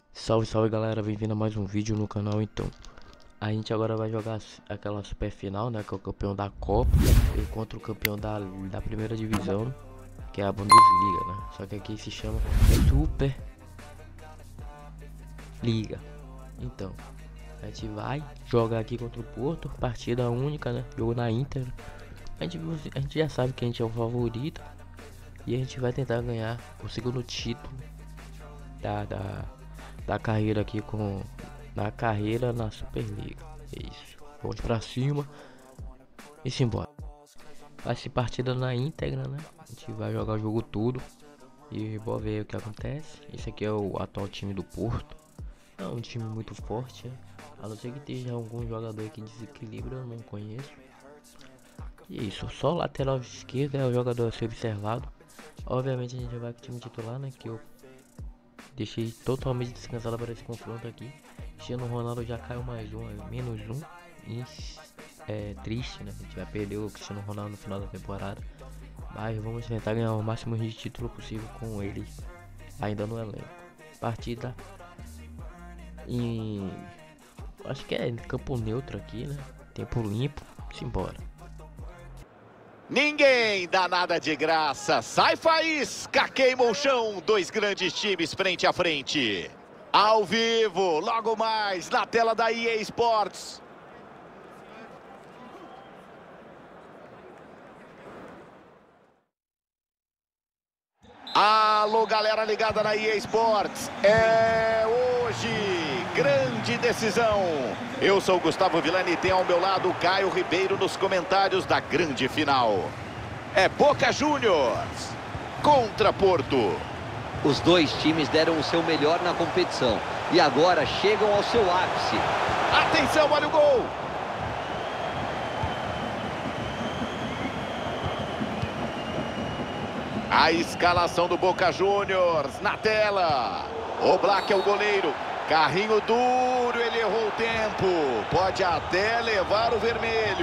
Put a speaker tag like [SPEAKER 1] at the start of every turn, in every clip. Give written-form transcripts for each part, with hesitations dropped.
[SPEAKER 1] Salve, salve galera, bem-vindo a mais um vídeo no canal. Então, a gente agora vai jogar aquela super final, né, que é o campeão da Copa e contra o campeão da primeira divisão, que é a Bundesliga, né, só que aqui se chama Super Liga. Então, a gente vai jogar aqui contra o Porto, partida única, né, jogo na Inter. A gente já sabe que a gente é o favorito e a gente vai tentar ganhar o segundo título da carreira aqui na carreira na Superliga. É isso. Vamos pra cima e simbora. Vai ser partida na íntegra, né? A gente vai jogar o jogo todo e vou ver o que acontece. Esse aqui é o atual time do Porto. É um time muito forte, né? A não ser que esteja algum jogador que desequilibra, eu não conheço. E é isso, só o lateral esquerdo é o jogador a ser observado. Obviamente a gente vai com o time titular, né? Que eu deixei totalmente descansado para esse confronto aqui. Cristiano Ronaldo já caiu mais um, menos um. E é triste, né? A gente vai perder o Cristiano Ronaldo no final da temporada. Mas vamos tentar ganhar o máximo de título possível com ele ainda no elenco. Partida em... acho que é em campo neutro aqui, né? Tempo limpo. Simbora.
[SPEAKER 2] Ninguém dá nada de graça. Sai faísca, queima o chão. Dois grandes times frente a frente. Ao vivo, logo mais, na tela da EA Sports. Alô, galera ligada na EA Sports. É hoje, grande decisão. Eu sou o Gustavo Villani e tem ao meu lado o Caio Ribeiro nos comentários da grande final. É Boca Juniors contra Porto.
[SPEAKER 3] Os dois times deram o seu melhor na competição e agora chegam ao seu ápice.
[SPEAKER 2] Atenção, olha o gol. A escalação do Boca Juniors na tela. O Black é o goleiro. Carrinho duro, ele errou o tempo. Pode até levar o vermelho.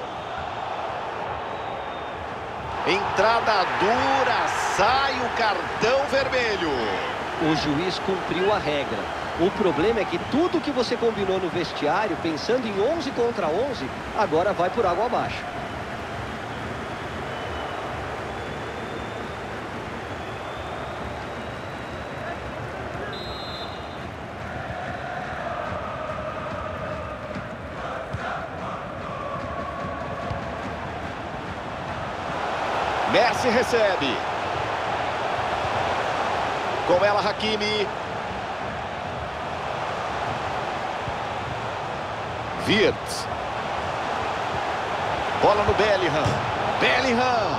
[SPEAKER 2] Entrada dura, sai o cartão vermelho.
[SPEAKER 3] O juiz cumpriu a regra. O problema é que tudo que você combinou no vestiário, pensando em 11 contra 11, agora vai por água abaixo.
[SPEAKER 2] Messi recebe. Com ela, Hakimi. Wirtz. Bola no Bellingham. Bellingham.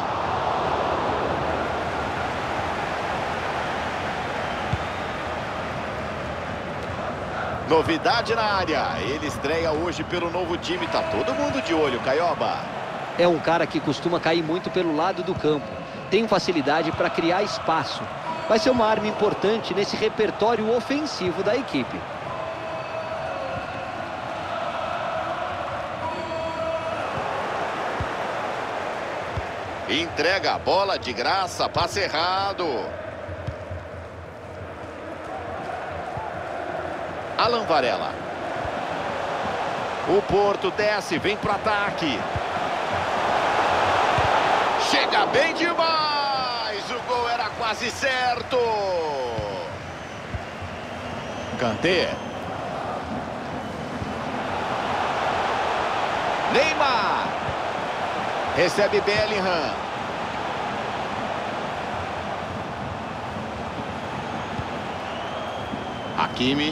[SPEAKER 2] Novidade na área. Ele estreia hoje pelo novo time. Tá todo mundo de olho, Caioba.
[SPEAKER 3] É um cara que costuma cair muito pelo lado do campo. Tem facilidade para criar espaço. Vai ser uma arma importante nesse repertório ofensivo da equipe.
[SPEAKER 2] Entrega a bola de graça, passe errado. Alan Varela. O Porto desce, vem pro ataque. Chega bem demais, o gol era quase certo. Kanté. Neymar. Recebe Bellingham. Hakimi.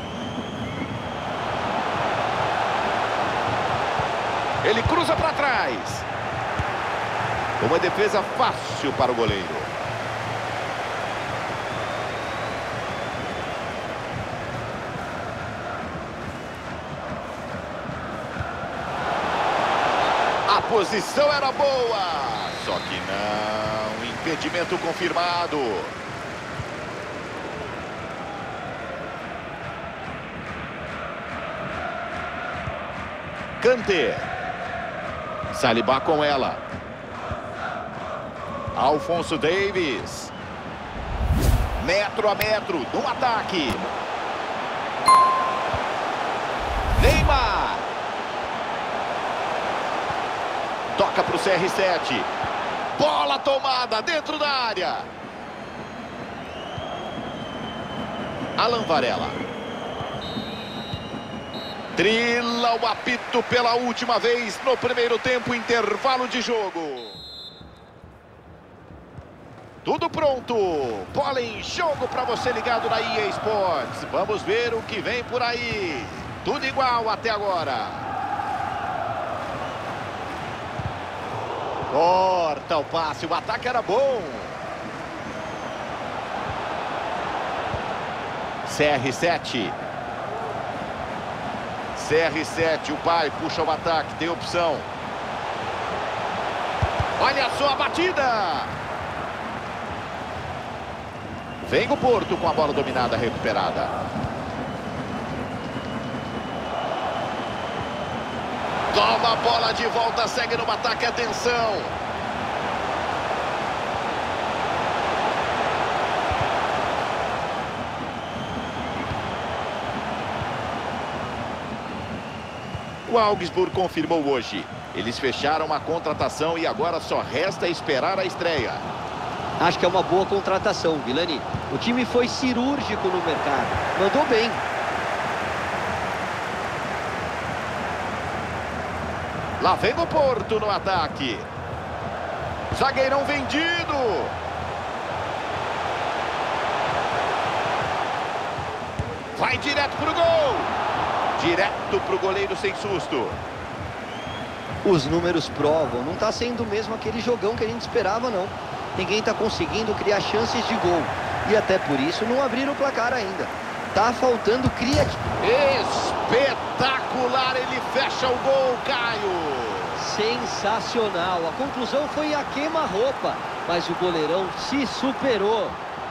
[SPEAKER 2] Ele cruza para trás. Uma defesa fácil para o goleiro. A posição era boa. Só que não. Impedimento confirmado. Kanté. Saliba com ela. Alphonso Davies. Metro a metro, no ataque. Neymar. Toca para o CR7. Bola tomada dentro da área. Alan Varela. Trila o apito pela última vez no primeiro tempo, intervalo de jogo. Tudo pronto. Bola em jogo para você ligado na EA Sports. Vamos ver o que vem por aí. Tudo igual até agora. Corta o passe, o ataque era bom. CR7. CR7, o pai puxa o ataque, tem opção. Olha só a batida. Vem o Porto com a bola dominada, recuperada. Toma a bola de volta, segue no ataque, atenção. O Augsburg confirmou hoje. Eles fecharam a contratação e agora só resta esperar a estreia.
[SPEAKER 3] Acho que é uma boa contratação, Vilani. O time foi cirúrgico no mercado. Mandou bem.
[SPEAKER 2] Lá vem o Porto no ataque. Zagueirão vendido. Vai direto pro gol. Direto pro goleiro sem susto.
[SPEAKER 3] Os números provam. Não está sendo mesmo aquele jogão que a gente esperava, não. Ninguém está conseguindo criar chances de gol. E até por isso não abriram o placar ainda. Tá faltando criatividade.
[SPEAKER 2] Espetacular, ele fecha o gol, Caio.
[SPEAKER 3] Sensacional. A conclusão foi a queima-roupa, mas o goleirão se superou.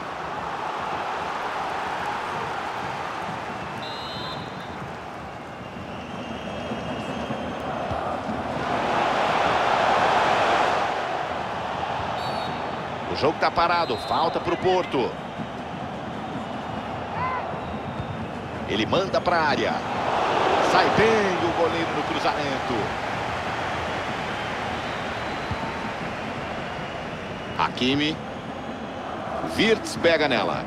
[SPEAKER 2] O jogo tá parado, falta pro Porto. Ele manda para a área. Sai bem o goleiro no cruzamento. Hakimi. Wirtz pega nela.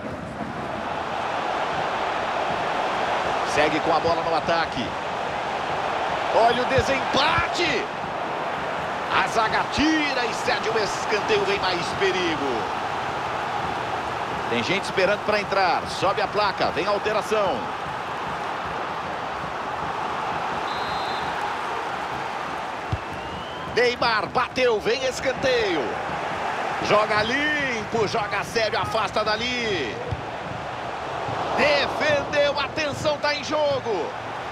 [SPEAKER 2] Segue com a bola no ataque. Olha o desempate. A zaga tira e cede o escanteio, vem mais perigo. Tem gente esperando para entrar. Sobe a placa, vem a alteração. Neymar bateu, vem escanteio. Joga limpo, joga sério, afasta dali. Defendeu, atenção, tá em jogo.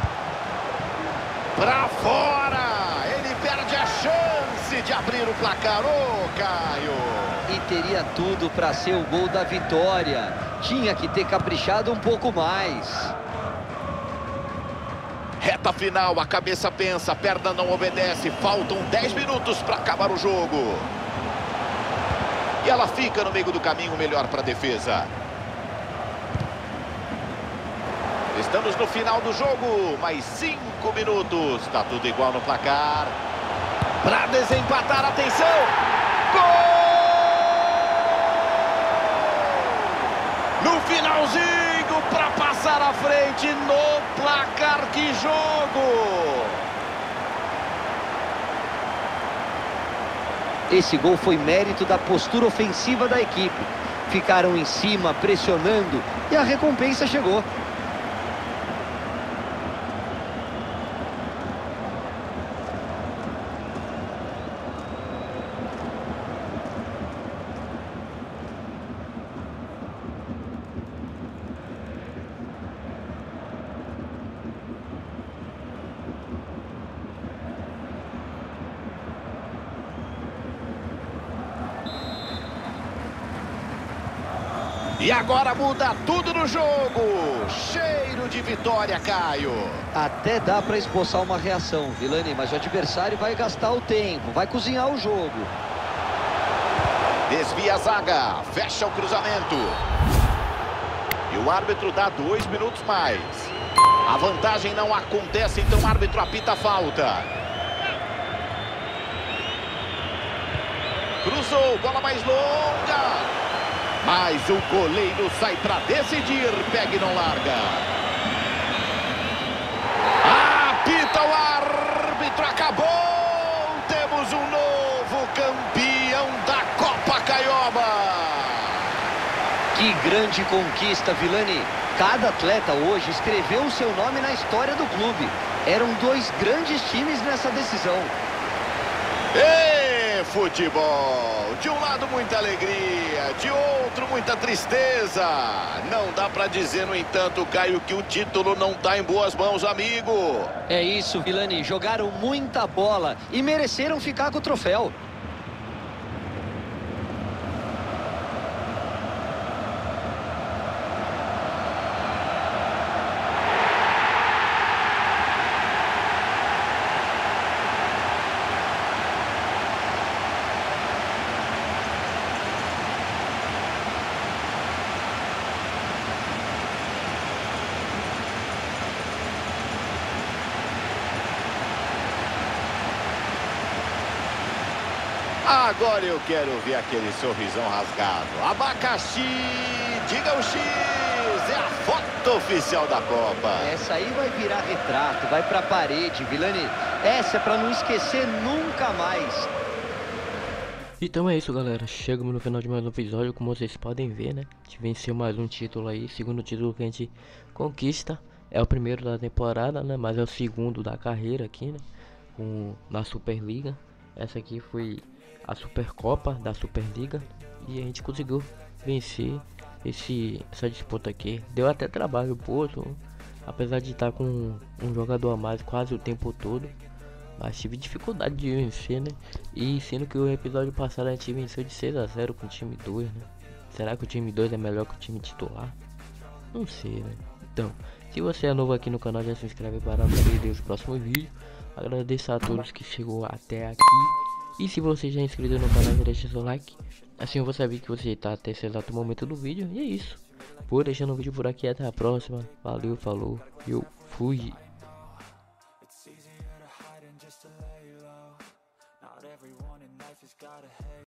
[SPEAKER 2] Pra fora, ele perde a chance de abrir o placar, ô Caio.
[SPEAKER 3] E teria tudo para ser o gol da vitória. Tinha que ter caprichado um pouco mais.
[SPEAKER 2] Reta final, a cabeça pensa, a perna não obedece. Faltam 10 minutos para acabar o jogo. E ela fica no meio do caminho, melhor para a defesa. Estamos no final do jogo, mais 5 minutos. Está tudo igual no placar. Para desempatar, atenção! Gol! No finalzinho, para passar à frente no placar, que jogo!
[SPEAKER 3] Esse gol foi mérito da postura ofensiva da equipe. Ficaram em cima, pressionando, e a recompensa chegou.
[SPEAKER 2] E agora muda tudo no jogo. Cheiro de vitória, Caio.
[SPEAKER 3] Até dá para esboçar uma reação, Vilani, mas o adversário vai gastar o tempo, vai cozinhar o jogo.
[SPEAKER 2] Desvia a zaga, fecha o cruzamento. E o árbitro dá 2 minutos mais. A vantagem não acontece, então o árbitro apita a falta. Cruzou, bola mais longa. Mas o goleiro sai para decidir. Pega e não larga. Apita o árbitro, acabou. Temos um novo campeão da Copa Caioba.
[SPEAKER 3] Que grande conquista, Vilani. Cada atleta hoje escreveu o seu nome na história do clube. Eram dois grandes times nessa decisão.
[SPEAKER 2] E futebol. De um lado muita alegria, de outro muita tristeza. Não dá pra dizer, no entanto, Caio, que o título não tá em boas mãos, amigo.
[SPEAKER 3] É isso, Vilani. Jogaram muita bola e mereceram ficar com o troféu.
[SPEAKER 2] Agora eu quero ver aquele sorrisão rasgado. Abacaxi, diga o X, é a foto oficial da Copa.
[SPEAKER 3] Essa aí vai virar retrato, vai pra parede, Vilani. Essa é pra não esquecer nunca mais.
[SPEAKER 1] Então é isso, galera. Chegamos no final de mais um episódio. Como vocês podem ver, né? A gente venceu mais um título aí. Segundo título que a gente conquista. É o primeiro da temporada, né? Mas é o segundo da carreira aqui, né? Na Superliga. Essa aqui foi a Supercopa da Superliga. E a gente conseguiu vencer essa disputa aqui. Deu até trabalho, pô. Apesar de estar com um jogador a mais quase o tempo todo. Mas tive dificuldade de vencer, né? E sendo que o episódio passado a gente venceu de 6 a 0 com o time 2, né? Será que o time 2 é melhor que o time titular? Não sei, né? Então, se você é novo aqui no canal, já se inscreve para não perder os próximos vídeos. Agradeço a todos que chegou até aqui. E se você já é inscrito no canal, já deixa seu like. Assim eu vou saber que você está até esse exato momento do vídeo. E é isso. Vou deixando o vídeo por aqui, até a próxima. Valeu, falou, eu fui.